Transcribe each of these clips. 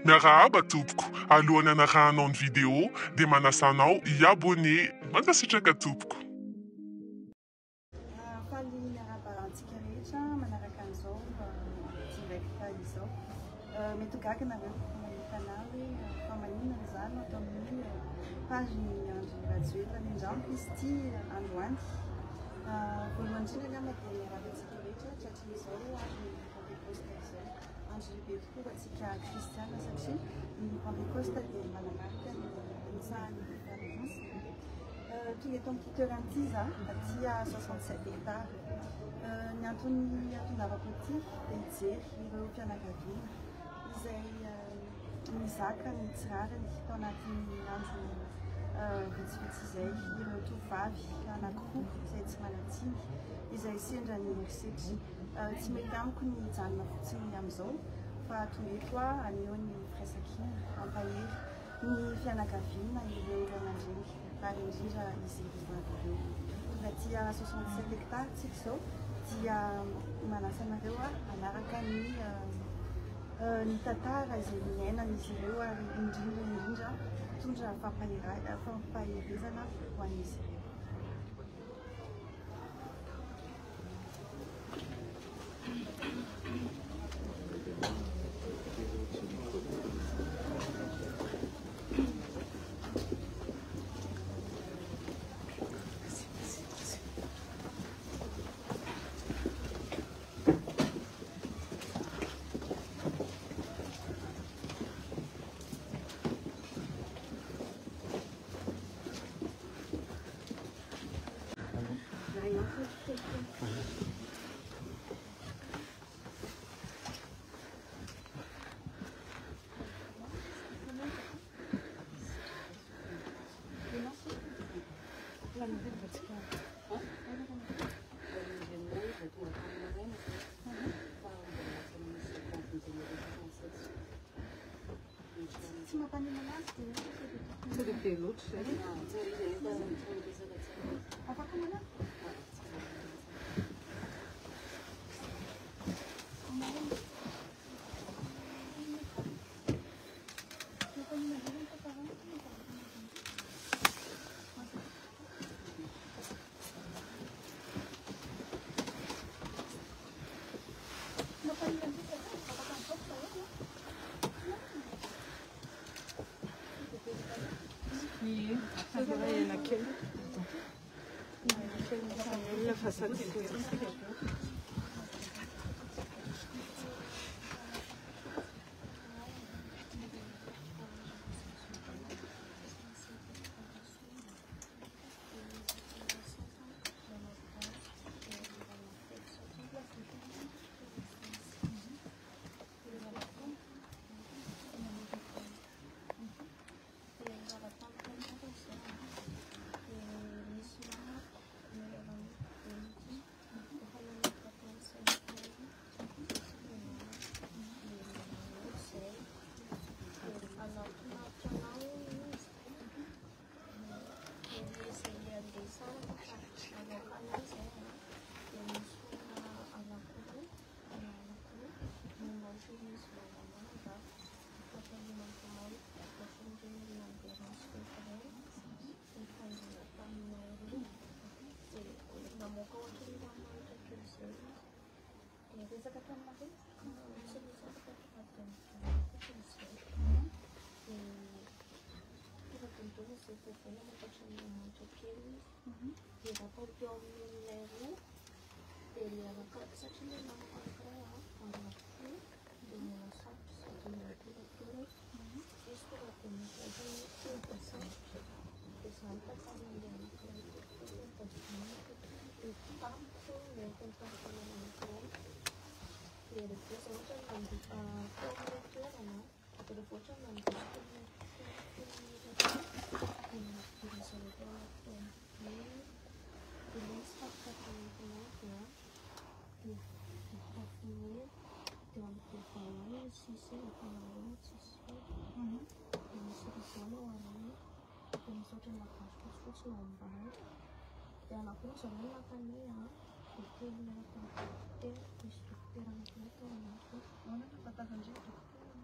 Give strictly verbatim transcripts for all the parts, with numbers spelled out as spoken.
Miarahaba tompoko, alohan'ny anaranao ny vidéo dia manasa anao i-abonné. Mankasitraka tompoko. Faly miarahaba antsika rehetra manaraka an'izao direct izao. Mety ho gaga nareo mahita anazy fa maninona izany atao amin'ny page ny Andry Rajoelina ny andramiko izy ity androany. Voalohany indrindra angamba dia miarahaba antsika rehetra tratry izao ary ny Pentecoste izao. Andry be tokoa antsika kristiana satria ny Pentecoste dia manamarika ny itsahan'ny Valence. Tonga eto amin'ny Kiteranty za aty soixante-sept hectares. Ny antony atondavako ity dia hijery ireo fianakaviana izay mizaka ny tsirariny tao anatin'ny andro vitsivitsy izay, ireo tovovavy anankiroa izay tsy manatsiny izay sendra ny erisetry. Tsy mety amiko ny hijanona fotsiny amin'izao fa tonga eto aneo ny firaisan-kina ampahery ny fianakaviana ireo ray aman-dreny ary indrindra izy vavy ireo. Tonga dia soixante-sept hectares tsika izao dia manasa anareo anaraka ny ny tantara izay niainan'izy ireo ary indrindra indrindra mitondra fampaherezana ho an'izy ireo. Tudo pelo E agora é naquele. Naquele façade de coisa. Dan aku senang makannya ya, bikin mereka itu struktur anak itu, anak itu. Mana kata kunci?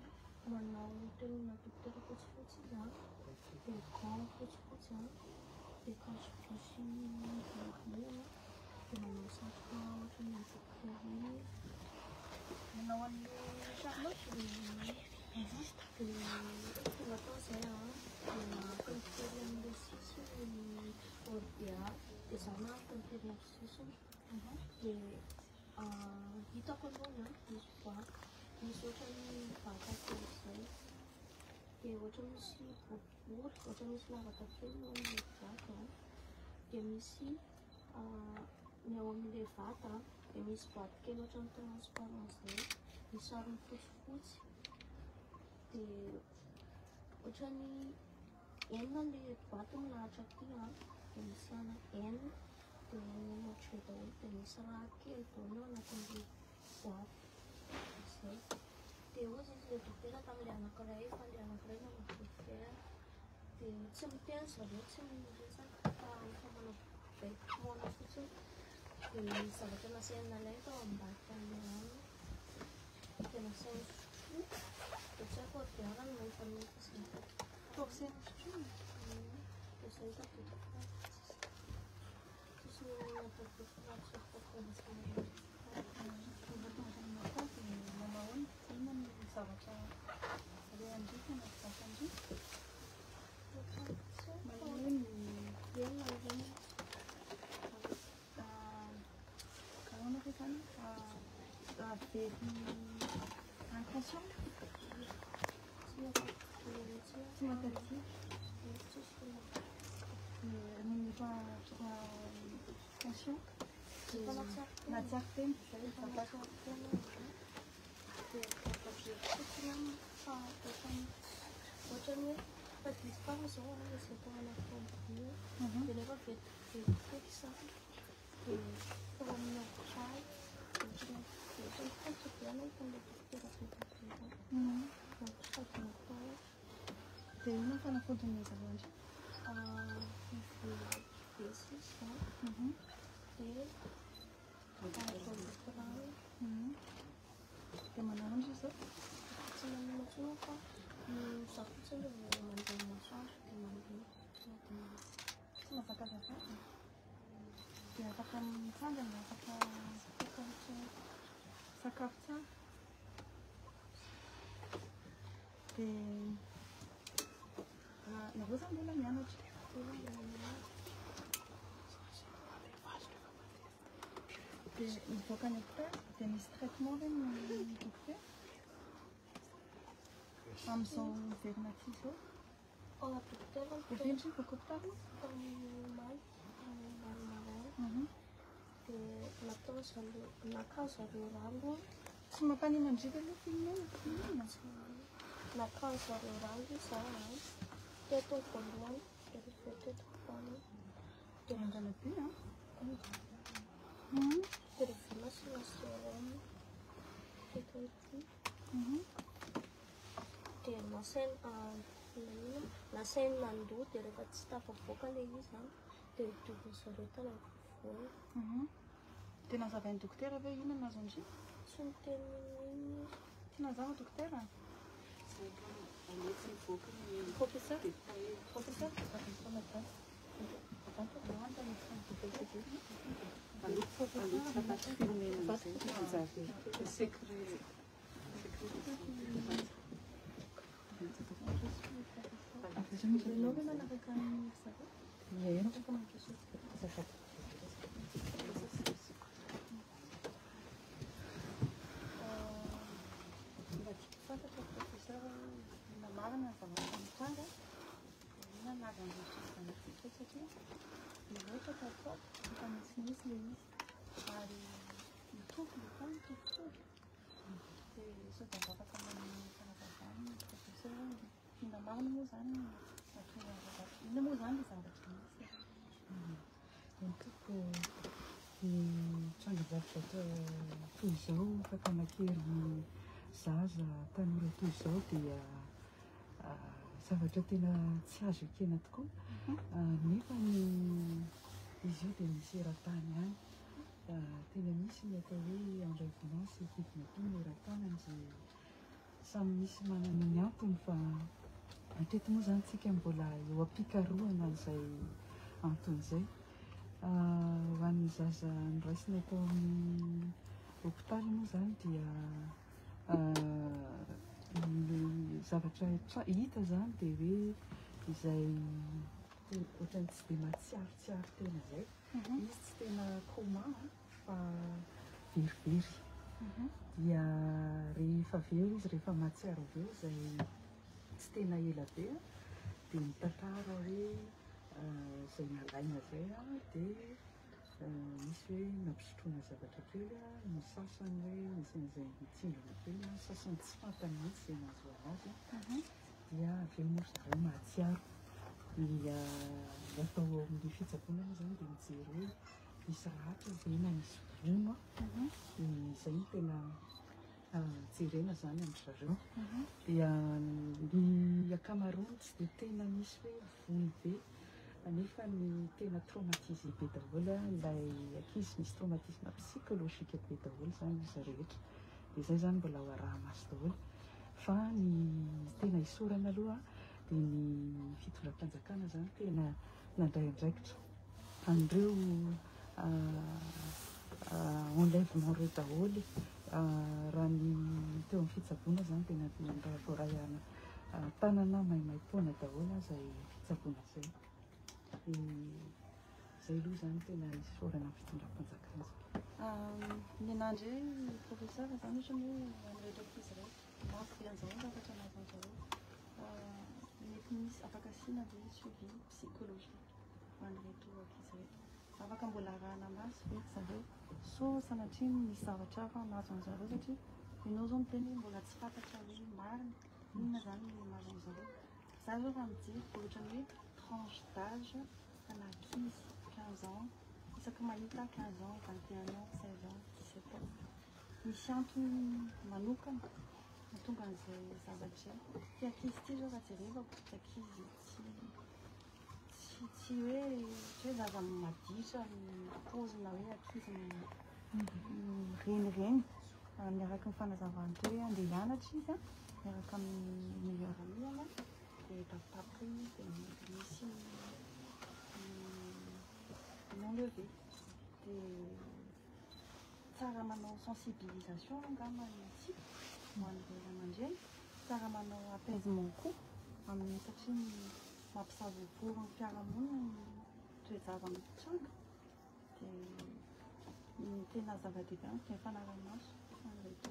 manao tenona dokotera fotsifotsy izy an, dia gant fotsifotsy an, dia akanjo blusy bleu an, dia manao satroka ohatran'ny dokotera iny. Manao an'le Charlotte Dia tonga tao izay an, dia peinture amin'ilay sisiny orbea, dia izaho na-peinture amin'ny sisiny. Dia hitako aloha an, misy boaty, misy ohatran'ny vata kely izay. Dia ohatra misy boribory, ohatra misy lavaka kely eo amin'ilay boaty an. Dia misy ny ao amin'ilay vata an, dia misy boaty kely ohatran'ny transparent izay, misy sarony fotsifotsy. Dia ohatran'ny enina ilay boaty milahatra aty an, dia misy ana enina, dia enina ohatry daholo, dia misy raha kely daholo eo anatin'ilay boaty izay. Dia hoy izy ilay dokotera tamin'ilay anankiray fa ilay anankiray nanao dokotera. Dia tsy miteny zareo, tsy miresaka fa efa manao baikonana fotsiny. Dia misy zavatra nasaina nalaina tao ambadika an'ilay rano. Dia nasaina sotroina, dia tsy haiko ordiarany no efa mety izay. Forcena sotroina? Dia izay tadidiko tsisy atao dokotera tsy fofoka zavatra ilay andrika na zavatra andrika. Malemy Enina izany. Karana rehefa any very impression tsy matadia. Rehefa tension natsiaro teny ohatran'ny hoe fa diso fara izao an, izy atao anaty fambolia. Dia rehefa vetivety sara, dia tao amin'ny akotrany, ohatran'ny fitsaboana hitan'ilay dokotera vetivety. Mampisadina tao. Dia ino ny fanafodiny zareo andry? Besy izy an, dia volomparany. Dia manao andry izao? Tsy manana intsony fa za fotsiny ilay mandeha masoandro dia mandeha. Tsy mazakazakaka. Dia afaka mitsangana, afaka sakafo tsara. Dia nareo zany mbola mianatra? Dia mivoaka ny hôpital dia misy traitement reny ny dokotera amin'izao verina ty izao? Ao dokotera Dia velotry ny voaka hôpital? tamin'ny maly, tamin'ny maly maraina. Dia natao zareo, naka zareo rano. Tsy mampanina andrika aloha fihinana? Naka zareo rano izy an, teto voalohany, dia rehefa teto voalohany. Dia mangala be an? Dia rehefa nasina serum teto ity. Dia nasaina nasaina nandoa, dia rehefa tsy tafavoaka ilay izy an, dia dioviny zareo tany afovoany. Dia nazavain'ny dokotera ve ino anazy andry? Tsy miteny iny. Tsy nazava dokotera? Professeur? Professeur? Ianao manaraka ny zareo? Mba tiako fantatra professeur na marina ny zavatra mitranga, ina naza andritra izany ity satria rehetra tatao efa misimisy ilay izy ary mitovy ilay tany mitovitovy. Dia sao dia mba afaka manana farazavany ny professeur na marina moa zany nahatonga ny zavatra. Inona moa zany ilay zavatra misy? Itako trangadavitra toy izao fakamakery zaza tanora toy izao dia zavatra tena tsy azo ekena tokoa. Nefa ny izy io dia misy eran-tany any. Tena misy ny atao hoe enrevenance equipe mampino eran-tany izay samy misy manana ny antony fa hatreto moa zany tsika mbola eo ampikaroana izay antony izay. Ho an'ny zaza niraisina tao amin'ny hôpitaly moa zany dia ny zavatra hita zany dia hoe izay ohatrany tsy dia matsiarotsiaro tena izay. Izy tsy tena coma fa verivery. Dia rehefa aveo izy rehefa matsiaro aveo izay tsy tena ela be dia mitantara hoe izay nalaina izay dia misy hoe nampisotroana zavatra kely ny sasany hoe misy an'izay mitsingana kely ny sasany tsy fantany mihitsy izay nahazoana azy dia aveo moa zareo mahatsiaro. Ny atao ao amin'ny fitsaboana moa zany dia mijery hoe misy ratra ve na misy vono izay no tena jerena zany amin'ny zareo. Dia ny ankamaroany tsy dia tena misy hoe vono be nefa ny tena traumatisé be daholo ilay ankizy, misy traumatisme psychologique be daholo zany izy rehetra. Dia izay zany mbola ho araha maso daholo fa ny tena isorana aloha dia ny fitondram-panjakana zany tena nandray andraikitra an'ireo enlèvement reo daholo. Raha ny teo amin'ny fitsaboana zany tena nandray voarahana tanana maimaimpoana daholo izay fitsaboana izay. Izay aloha zany tena isorana amin'ny fitondram-panjakana. Nenandry professeur zany ohatrany hoe amin'ireo ankizy ireo mafy be an'izao zavatra nahazo an'izareo mety misy afaka asiana ve suivi psychologique ho an'ireto ankizy reto, afaka mbola arahana maso ve zareo so sanatria misy zavatra hafa nahazo an'izareo satria ianao zao miteny hoe mbola tsy fantatra hoe marina inona zany no mahazo an'izareo. Za zao raha mijery ohatrany hoe tranche d'âge an'ankizy quinze ans isaky mahita quinze ans, vingt et un ans, seize ans, dix-sept ans. Misy antony manokana mahatonga an'izay zavatra ty ankizy ty zao raha jerevako ty ankizy tsy tsy tsy hoe tsy hoe zaza maditra pozina hoe ankizy renireny miaraka amin'ny fanazavana hoe andeha hianatra izy miaraka amin'ny meilleur ami dia tapitapy dia misy non levé dia tsara manao sensibilisation angamba tsy ho an'ireo aman-dreny, tsara manao apaisement koa amin'ny satria mampisavovory ny fiarahamonina ny toe-java mitranga dia ny tena zava-dehibe any dia fanaraha-maso an'ireto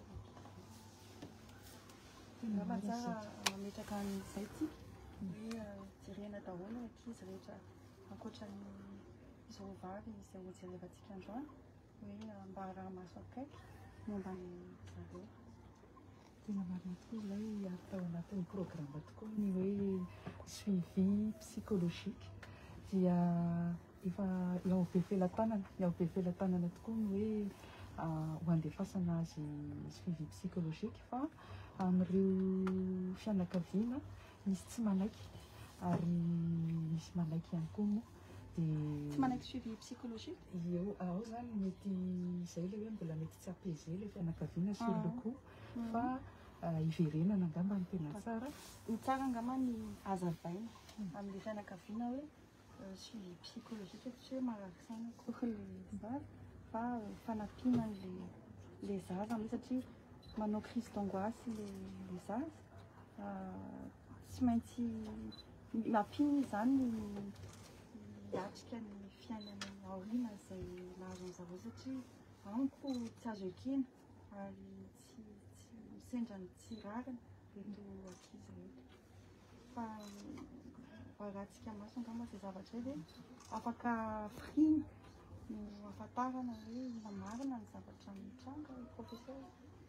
angamba tsara mametraka an'izay tsika hoe jerena daholo ankizy rehetra ankoatran'ny zovavy izay ho jerevantsika androany hoe mba araha-maso akaiky momba ny zareo. Tena marina tokoa ilay atao anatin'ny programme tokoa ny hoe suivi psychologique dia efa eo be felan-tanana eo be felan-tanana tokoa ny hoe ho andefasana azy suivi psychologique fa amin'ireo fianakaviana misy tsy manaiky ary misy manaiky ihany koa moa. Tsy manaiky suivi psychologique eo ao zany mety izay ilay hoe mbola mety tsy apaiser ilay fianakaviana sur le coup fa iverenana angamba ny tena tsara. Ny tsara angamba ny hazavaina amin'ilay fianakaviana hoe suivi psychologique tsy hoe marary saina koa le vavy fa fanampiana le zaza amin'io satria manao crise d'angoisse le zaza tsy maintsy mampiany zany hiatrika ny fiainany aoriana izay nahazo an'izareo satria amiko tsy azo ekena ary tsy tsy sendra ny tsy rariny reto ankizy reto fa varahantsika maso angamba izay zavatra dia afaka frina no ahafantarana hoe ina marina ny zavatra mitranga professeur.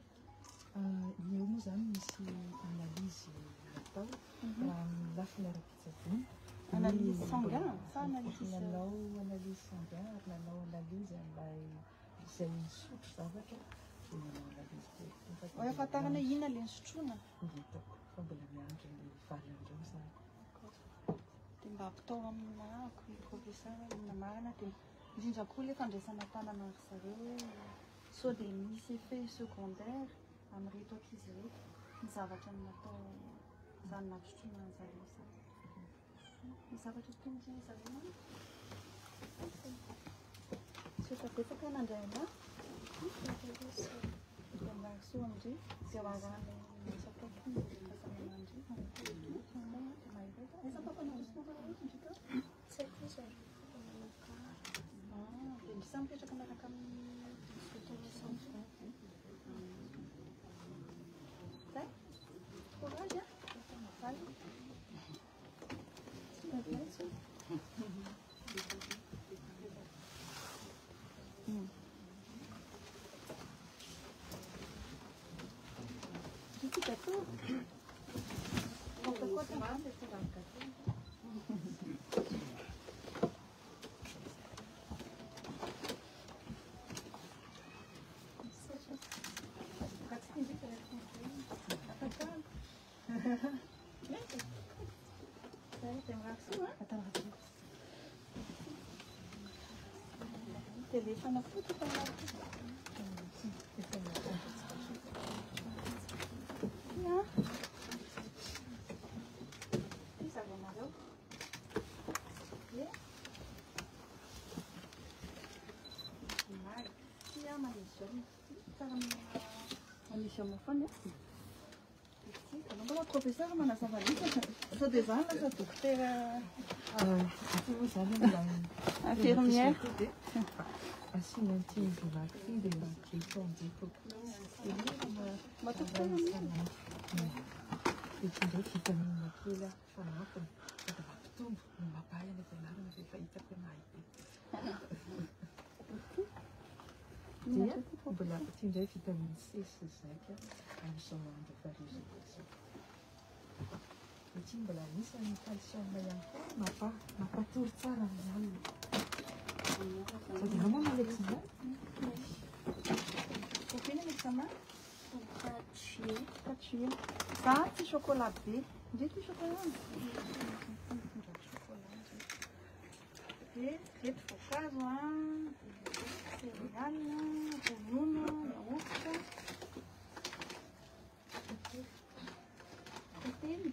Eo moa zany misy analyse atao raha amin'ny lafiny ara-pitsaboana. Analyse sanguin sa analyse nanao analyse sanguin ary nanao analyse an'ilay izay sotro zavatra dia nanao analyse be. Hoe ahafantarana hoe inona ilay nisotroana? Hitako fa mbola miandry ny valinandreo zany. Dia mba ampitao aminako professeur inona marina dia indrindra koa ilay fandraisana tanana ry zareo hoe sao dia misy effet secondaire amin'ireto ankizy reto ny zavatra natao izany napisotroana an'zareo izany. Ny zavatra tokony izay zareo sotra betsaka nandray anao dia mba soa amindry izay ho arahana sakafo fahasalamandry aiza papanandrosina ndrika tsy haiko izy dia ndry samy mipetraka miaraka amin'ny fotoana zay courage a mafaly tsy Petit gâteau. On peut quoi faire un petit gâteau. Téléphone foto par là. Ja. Die zijn we maar ook. Ja. Maar ja, maar die is wel. Maar die is helemaal van ja. Dan wil ik professor, maar dan zijn we niet. Zo deze aan, zo dokter. Infirmière. Assim não tinha que vaquinha de vaquinha com tipo. Mas tu tem um E tinha que também naquela farofa, eu tava tudo numa praia na penada, mas ele foi até mais. Tinha, o bela tinha que também se se seca, aí só anda fazendo isso. E tinha bela isso aí faz só meia, mapa, mapa tudo para mim. Jadi kamu balik sana? Copine avec sa main? quatre juillet. quatre juillet. Ça, c'est chocolat B. J'ai du chocolat. Et crêpes focage, céréales, roux, yaourt. Copine.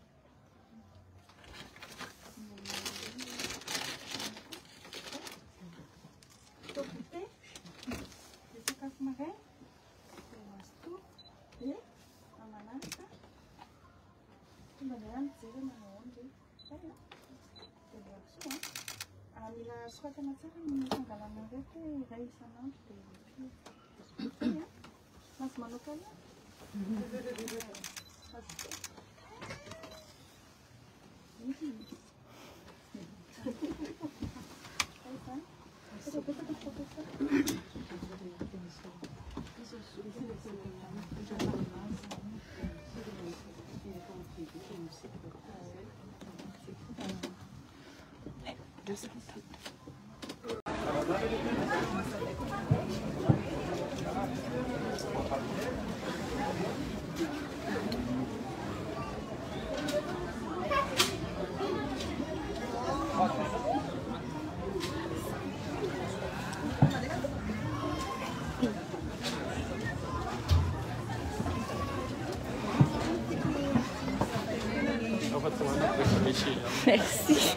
Topité. Des écailles marins. Des mastou. Et ananas. Banana, zero na onde. Olha. Tem açúcar. A mila suata na tsara ny fangalana rehetra iray isanandro dia mas manokana. Merci.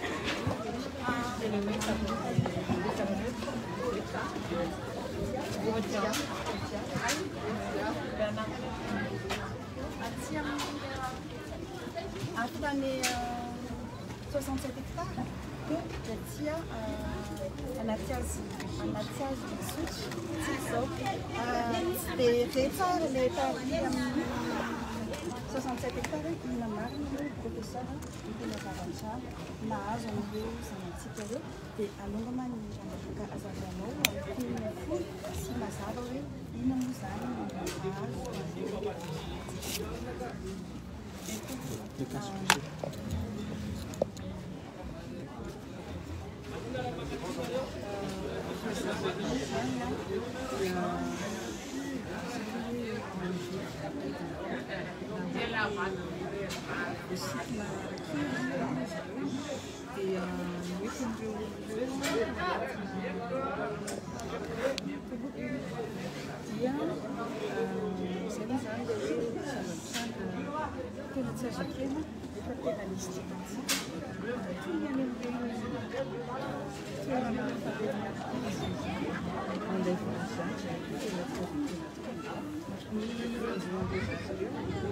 Aqui dans les soixante-sept hectares, il y a un athias, un athias de switch, des hectares, les soixante-sept hectares, il y a un professeur, il y a un avantage, il y a un zanatsika dia alongama ny andravaka azavanao amin'ny fo sy mazava hoe ina moa izany dia mendreo dia Io zany le hoe zava-pisandra tena tsy azo akena efa tena nisy tikatsika toy any amin'ireny toerana fahaverina andaivana zany tena tsy azo akena tokoa. Ny anjoandreo zareo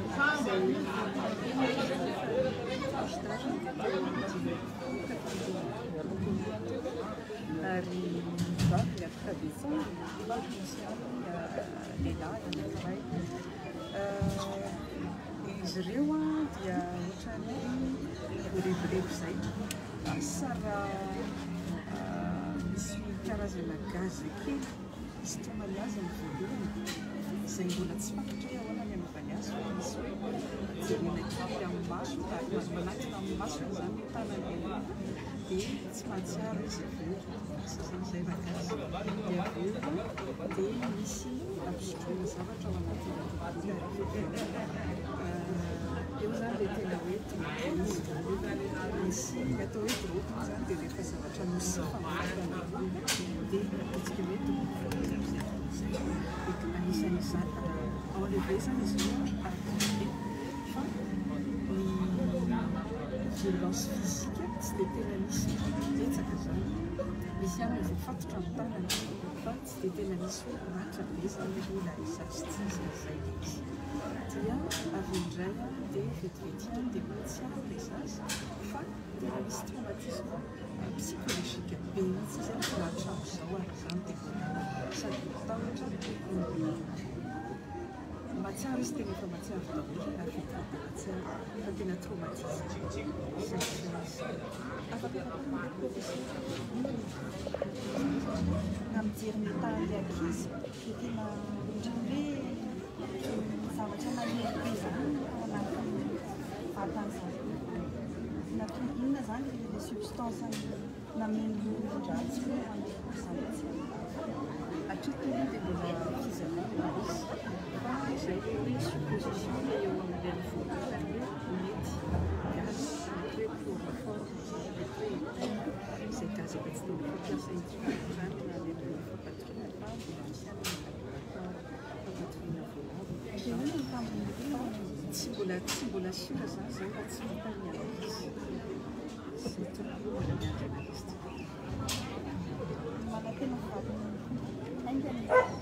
izay ary vavy afaka betsaka vavy misy any lehilahy anankiray izy ireo a dia ohatrany vorevorevy izay sara misy karazana gazy kely izy tomany azy amin'ny voalohany izay mbola tsy fantatra hoe ahoana ny anaovany azy fa misy hoe jerena kely amin'ny maso ary mazo manakina amin'ny masony izany ny tanany dia tsy mahatsiaro izy aveo sa zany izay ragazy dia aveo dia misy ampisotroana zavatra ao anatin'ny eo zany dia tena hoe izy misy atao hoe drôpy zany dia rehefa zavatra misifa mafana dia atsika hoe tokony anisan'izany enlevé zany izy io arakabe fa ny violence physique tsy dia tena misy betsaka zany misy ihany izay fatotra amin'ny tanany fa tsy dia tena misy hoe ratra be zany hoe la izazy tsy izy izay le izy dia avy indray a dia vetivety ihany dia tsy ary le zazy fa tena misy traumatisme psychologique be mihitsy izy a ratra amin'izao ary zany dia sady mitahotra matsiaro izy tena efa matsiaro daholo ary vetivety matsiaro fa tena traumatisme Namijero ny tahan'ilay ankizy dia tena ohatran'ny hoe zavatra maniry be zany ao anatin'ny vatany zareo. Na inona zany le substance nameno ratsy hoe amin'ny izany hatreto dia mbola fizarana izy fa izay hoe supposition le eo amin'ilay voalohany hoe mety gaz hoe chloroforme izay gaz efa tsy tena fampiasa intsony zany na le fampatoriana fa mbola misy any fampatoriana voalavo tsy mbola tsy mbola sira zany zay fa tsy fantany izy zay tokony mbola miandrana izy manatena vatany aingany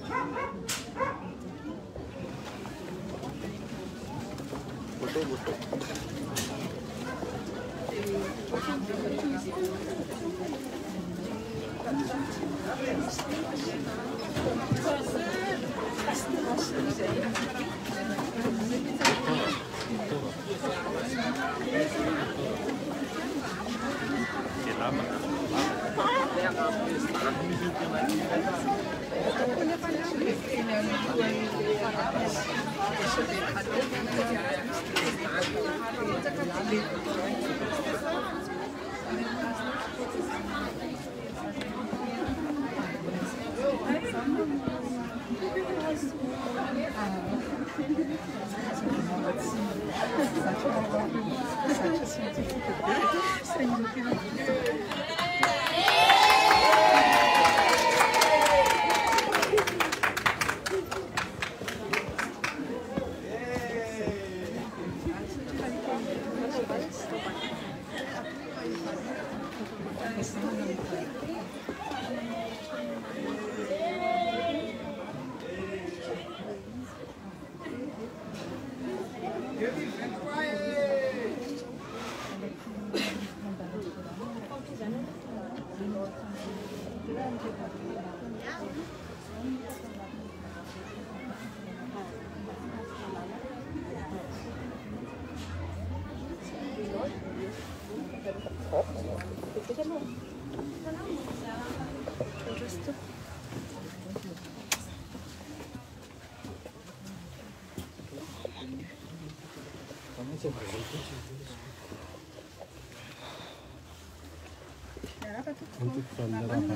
untuk penerapan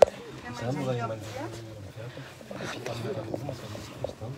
sama yang mana kita melakukan masalah sistem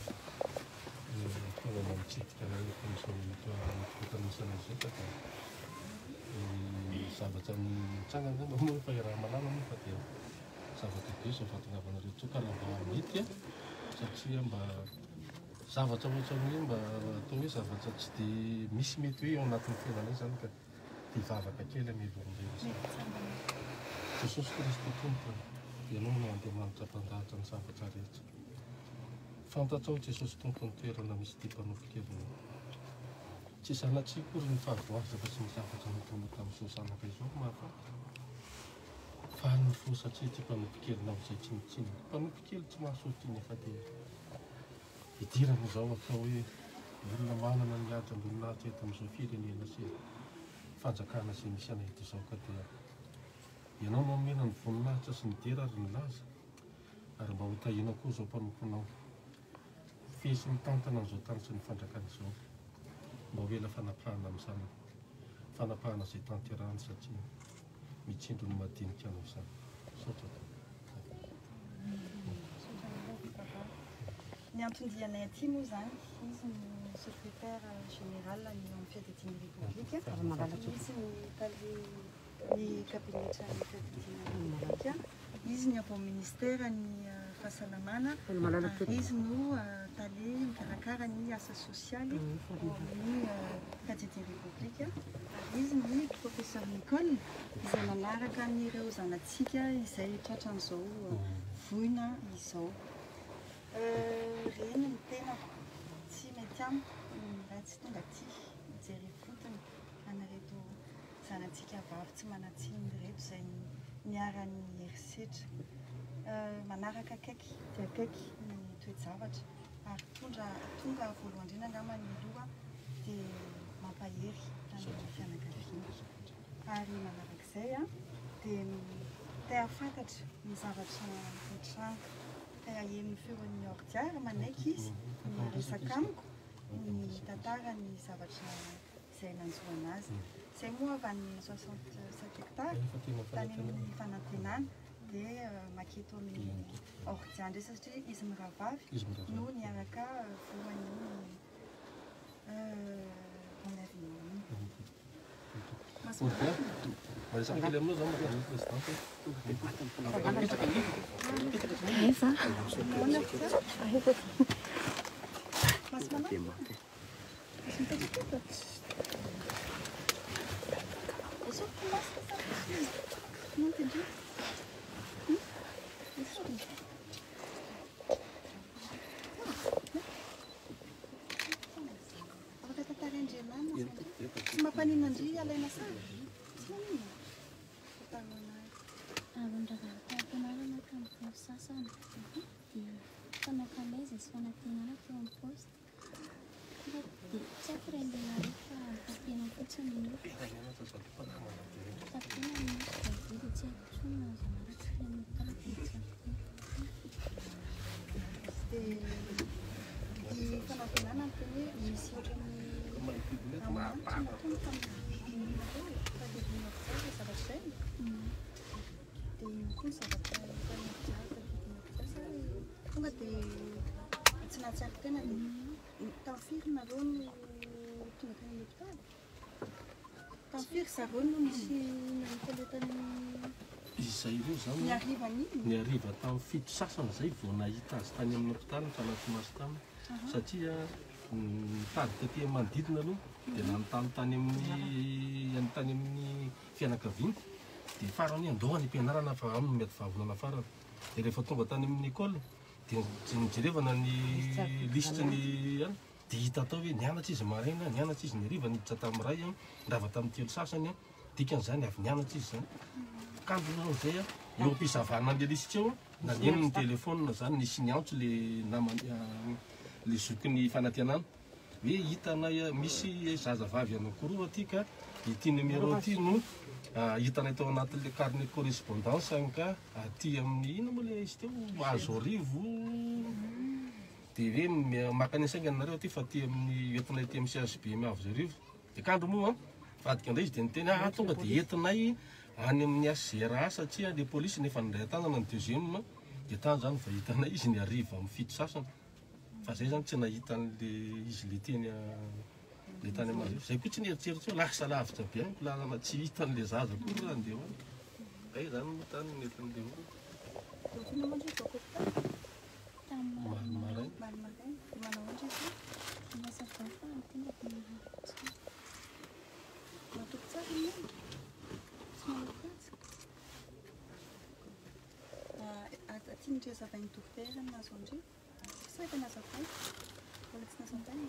kalau mencipta lagi konsumsi itu kita bisa masuk ke sahabat jangan kan umur bayar malam berarti ya sahabat itu sahabat nggak benar itu kalau bawa duit ya saksi yang mbak zavatra ohatra hoe mba atao hoe zavatra tsy dia misy mety hoe eo anatin'ny fiainana zany ka hivavaka kely amelon'ireny Jesosy Kristy tompo ianao no Andriamanitra mpandaatra ny zavatra rehetra. Fantatrao Jesosy tompo ny toerana misy ity mpanofo-kely. Tsy sanatria kory ny fahavoazaka sy ny zavatra nataonao tamin'ny Sosanaka izao mahafantatra. Fa ny fo satria ity mpanofo-kelinao izay tsy mitsinona. Mpanofo-kely tsy mahasoa ity nefa dia idirana izao atao hoe olona manana ny ady am-boninahitra eto amin'izao firenena sy fanjakana sy misy ana eto izao ka dia ianao no omena ny voninahitra sy ny dera ary ny laza ary mba ho tahiana koa izao mpanomponao fesy mitantana an'izao tany sy ny fandrakana izao mba ho ela fanapahana amin'izany fanapahana izay tanterahany satria mitsindro ny madinika anao izany sotra. Ny antondianay aty moa zany, izy ny secrétaire général ny amin'ny fiadetina république. Izy ny tali ny kabinetra ny fiadetina république. Izy ny avao ministère ny fahasalamana. Ary izy no tali mikarakara ny asa sosialy amin'ny fiadetina république. Ary izy ny professeur Nicole izay manaraka n'ireo zanatsika izay tratran'izao voina izao. Reny ny tenako tsy mety amiko raha tsy tonga aty mijery fotony anareto zanatsika vavy tsy manatsiny reto izay niara-ny herisetra. Manaraka akaiky dia akaiky ny toe-javatra ary tondra tonga voalohany indrindra angamba ny loha dia mampahery amin'ny fianakaviana. Ary manarak'izay a dia te hafantatra ny zavatra mitranga. Ahemin'ny feon'ny ordiara manaiky izy ny resaka amiko ny tantara ny zavatra izay nanjoana azy. Izay moa avy any soixante-sept hectares tany amin'ny fanantenana dia maketo amin'ny ordiara ndray satria izy miravavy no niaraka voan'ny Bonavino. Maresaka kely aminao zao mahazony presidente. Esa. Mas mana? Isso que mostra não entendi. Isso. Agora tá tarendendo lá. Uma panina de ela na sala. Fanakana izy sy fanantenana teo amin'ny poste dia tsy ampirenena rehefa tafiana fotsiny ny tafiana ny dia tsy haintsona zamaratsika ny taratsy di fanantenana ny teny hoe misy ohatran'ny amanitra natony tamin'ny fahadiovana fiara zavatra izay dia ino koa zavatra fanampiaraka tonga dia tsy nahatsiaro tena dia tafiry nareo no tonga teny l'hôpital. Tafiry zareo no misy nanikoletany izay ireo zany ny arivan'iny. ny ariva tamin'ny fito sasana izay vao nahita azy tany amin'ny hôpitaly ny fanafimasy tany satria nitady taty manodidina aloha dia nanontany tany amin'ny tany amin'ny fianakaviana dia farany andohany ampianarana fa aminy mety vavonana farany dia rehefa tonga tany amin'ny école dia nijerevana ny liste ny any dia hita atao hoe nianatra izy maraina nianatra izy ny hariva niditra tamin'ny ray a nirava tamin'ny telo sasany a dikan'izany avy nianatra izy zany kanto izay a eo am-pizavana an'le liste eo naneno ny telefona zany nisy ny antso le namany le zokin'ny fanantenana hoe hitanay misy zazavavy anakoroa aty ka ity numéro ity no hitanay tao anatin'le carnet correspondance ka aty amin'ny ino moa le izy teo azo arivo dia hoe makany asaingana nareo aty fa aty amin'ny entinay aty amin'ny C H B miavo zarivo dia kandro moa vadika andray izy dia niteny ah tonga dia entinay any amin'ny asera satria le polisy nefa nindray tanana ny deuxième dia tany zany fa hitanay izy ny ariva amin'ny fito sasany fa zay zany tsy nahita an'le izy le teny le tany amarivo zay koa tsy nieritseritsy hoe lasa lavitra be any lalana tsy hitan'le zaza koa raha andeha any kay zany moa tany nentin'le olo Finalement, j'ai pas compris. maraina Malmarin. dia manao ohatry izy Mazavaka ny tena dia matoko tsara izy tsy manao katsy aty nitrazavain'ny dokotera nazo andreo saka nazavay mbola tsy nazavay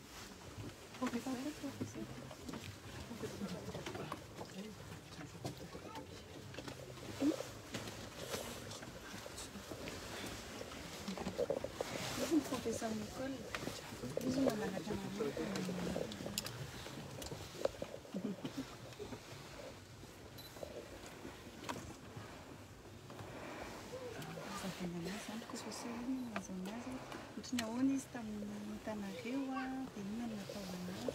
izy ny professeur Nicole izy manaraka namako ohatrany ahoana izy tamin'ny tanareo a dia inona no natao anazy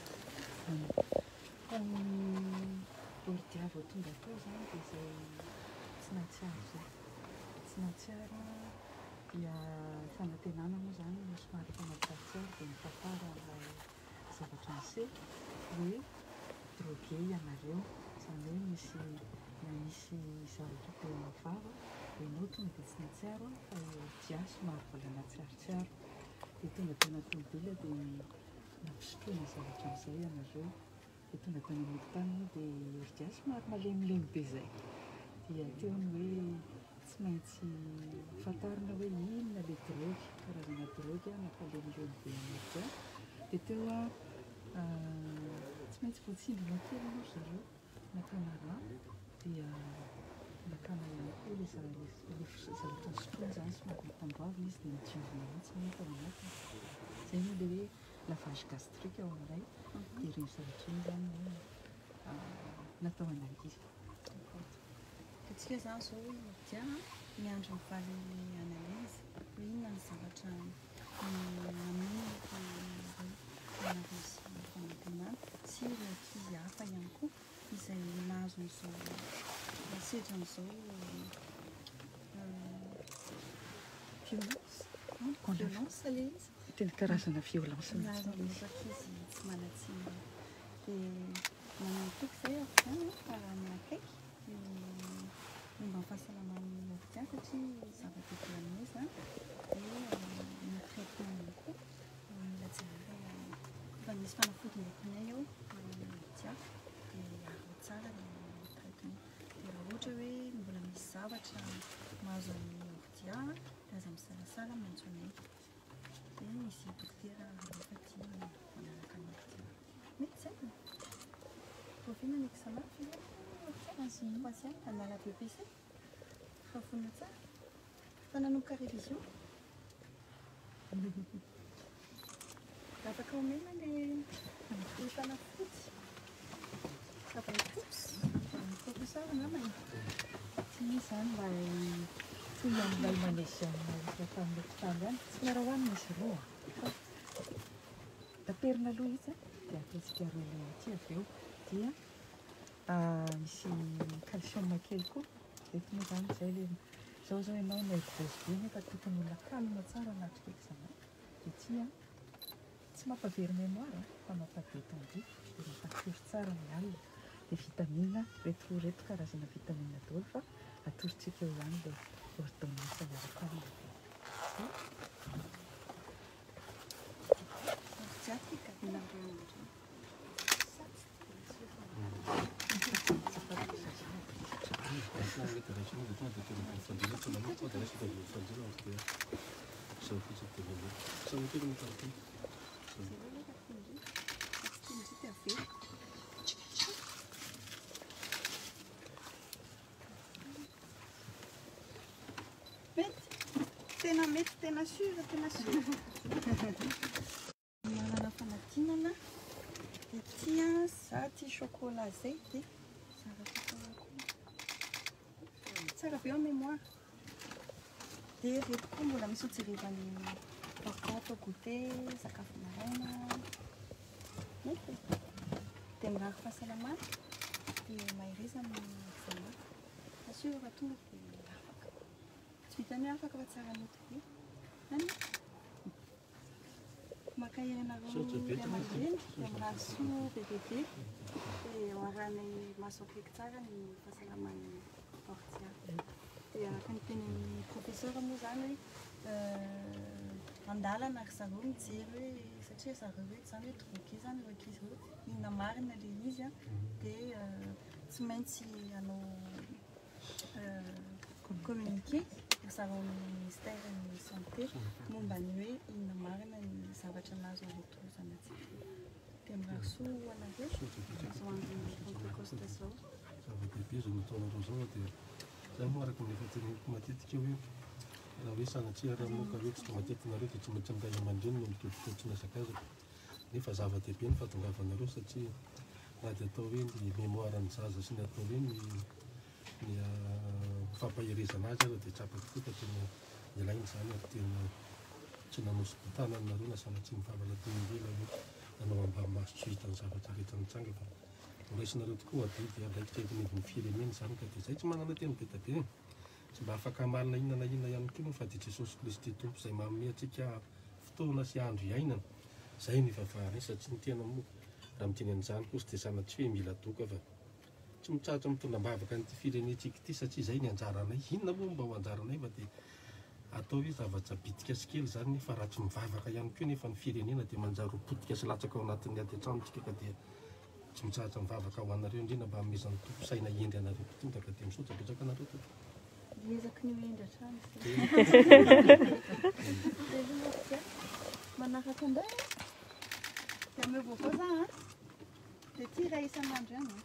ordiavo tonga atao zany dia izay tsy nahatsiaro zay tsy nahatsiaro dia fanantenana moa zany no somary efa mahatsiarotsiaro dia mitantara ilay zavatra an'se hoe drogué ianareo izany hoe misy na misy zavatra teo amin'ny vava dia ianao tonga dia tsy nahatsiaro fa ordia somary mbola nahatsiarotsiaro dia tonga tena tombila dia nampisotroana zavatra amin'izay ianareo dia tonga tany amin'ny tany moa dia ordia somary malemilemy be izay dia teony hoe tsy maintsy fantarina hoe inona ilay drogy karazana drogy a nampalemilemy be ny ordia dia teo a tsy maintsy voatsindrona kely aloha zareo nakana rà dia nakana ihany koa ilay zavatra sotroina zany somary matamboavy izy dia mijiovina mihitsy ny tao anatiny izay moa ilay hoe lavage gastrique ao amin'ilay dia ireny zavatra iny zany hoe natao analyse atsika zany zao hoe ordia miandro mivaly analyse hoe inona ny zavatra naminiko analyse fanantenana sy ireo ankizy hafa ihany koa izay nahazo an'izao nasedra an'izao violence violence ilay izy tena karazana violence nahazo an'izao ankizy tsy manatsiny dia manatoky izay aviany fa miakaiky momba ny fahasalaman'ny ordia satria zava-dehibe aminay zany dia ny traitement ihany koa mila jerena fa misy fanafody ndraikinay ao ordia dia aro tsara ny traitement dia raha ohatra hoe mbola misy zavatra mahazo amin'ny ordia dia aza misalasala maintso anay dia misy dokotera rehefa tia manaraka ny ordia mety zay profina ny examen fia patient anala B P C fafona tsara fa nanomboka révision afaka omena le fanafody avaitosy ny professeur namany tsy misy zany mba tsy amin'ilay manésium rehefa tamin'ny hôpitaly any tsy miara hoanina izy roa taperina aloha izy a dia atetsika roa le aty avy eo dia misy calcium kely koa rehefa moa zany izay le zao zao ianao naidivosy be nefa tokony olona kalma tsara anatrika examen dia tia tsy mampavery mémoire fa mampadetendre dia mampatory tsara ny alina dia vitamine reto reto karazana vitamine daholo fa atoritsika eo ihany le ordonnance miaraka aminy ordia ty gavinareo mety tena mety tena sura tena sura manana fanadinana dia tia za tia chocolat zay dia tsara be en mémoire dia reto koa mbola misy hojerevany partant atao goûter sakafo maraina mety dia mirary fahasalamana dia mahireza amin'ny examen assure raha tonga dia afaka tsy vitany hoe afaka fa tsara mety be any maka ianareo amaleny dia mirary soa be be be dia oarany maso akaiky tsara ny fahasalaman'ny ordia dia araka ny tenin'ny professeur moa zany hoe andalana ry zareo mijery hoe satria zareo hoe zany hoe drogué zany ireo ankizy ireo mihina marina le izy a dia tsy maintsy hanao communiqué zareo amin'ny ministère ny santé momba ny hoe inona marina ny zavatra nazo arotorozana atsika dia mirahasoa anareo azo androkokosta zao zava-dehibe zao nataonareo zao dia zay moa araka nefa teneniko matetika hoe raha hoe sanatria raha moka hoe tsy tonga tetinareo dia tsy maintsy miray aman-dreny no mitodikotrina sakazana nefa zava-dehibe ny fahatongavanareo satria raha dia atao hoe ny mémoire ny zaza sy ny atao hoe ny ny fampaherezana azy ary dia tsapaka koa fa tena ilainy zany ary tena tsy nanosy-botana aminareo na sanatria mivavana teny-dela hoe nanao ambamaso tsy hitany zavatra rehetra mitsanga fa noraisinareo tokoa adidy araikitra etin'ivy ny firenena zany ka dia zay tsy manana teny be tabe tsy mba afaka malina inona na inona ihany koa fa dia Jesosy Kristy tompo izay manome antsika fotoana sy andro iainana zay ny vavahany satria ny tena moa raha miteny an'izany kosa dia sanatria hoe mila doka fa tsy mitratra mitondra-bavaka n'ity firenentsika ity satria zay ny anjaranay inona moa mba ho anjaranay fa dia atao hoe zavatra bitika sy kely zany nefa raha tsy mivavaka ihany koa nefa ny firenena dia manjary potika sy latsaka ao anatin'ny ady an-tranontsika ka dia tsy mitratra mivavaka ho anareo indrindra mba hamezan'ny tompo saina endry anareo tonga ka dia misaotra betsaka anareo tompo ezaka ny endry hatrany manaraka anday dia ame vaovao za a dia ty raha isan'andro ihany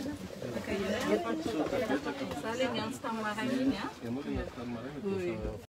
Saling yang setengah ini ya.